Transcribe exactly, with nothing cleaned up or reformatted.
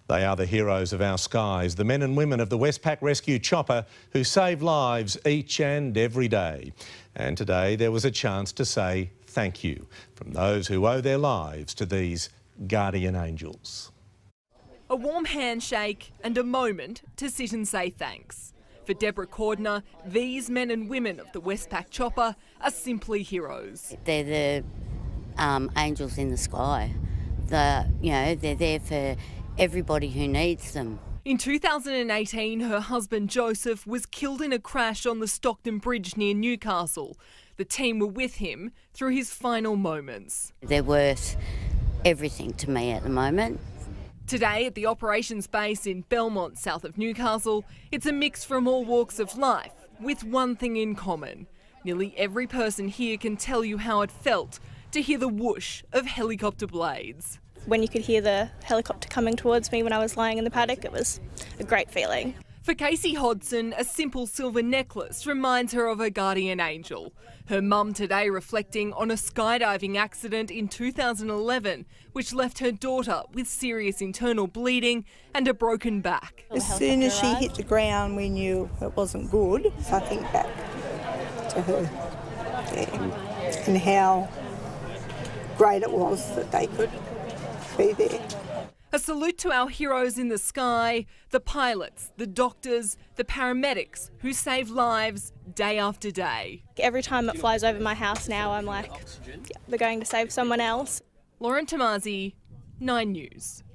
They are the heroes of our skies, the men and women of the Westpac Rescue Chopper who save lives each and every day. And today there was a chance to say thank you from those who owe their lives to these guardian angels. A warm handshake and a moment to sit and say thanks. For Deborah Cordner, these men and women of the Westpac Chopper are simply heroes. They're the um, angels in the sky. The, you know, they're there for everybody who needs them. In two thousand eighteen, her husband Joseph was killed in a crash on the Stockton Bridge near Newcastle. The team were with him through his final moments. They're worth everything to me at the moment. Today at the operations base in Belmont, south of Newcastle, it's a mix from all walks of life, with one thing in common. Nearly every person here can tell you how it felt to hear the whoosh of helicopter blades. When you could hear the helicopter coming towards me when I was lying in the paddock, it was a great feeling. For Casey Hodson, a simple silver necklace reminds her of her guardian angel. Her mum today reflecting on a skydiving accident in two thousand eleven, which left her daughter with serious internal bleeding and a broken back. As soon as she hit the ground, we knew it wasn't good. So I think back to her, yeah, and how great it was that they could be there. A salute to our heroes in the sky, the pilots, the doctors, the paramedics who save lives day after day. Every time it flies over my house now, I'm like, yeah, they're going to save someone else. Lauren Tomasi, Nine News.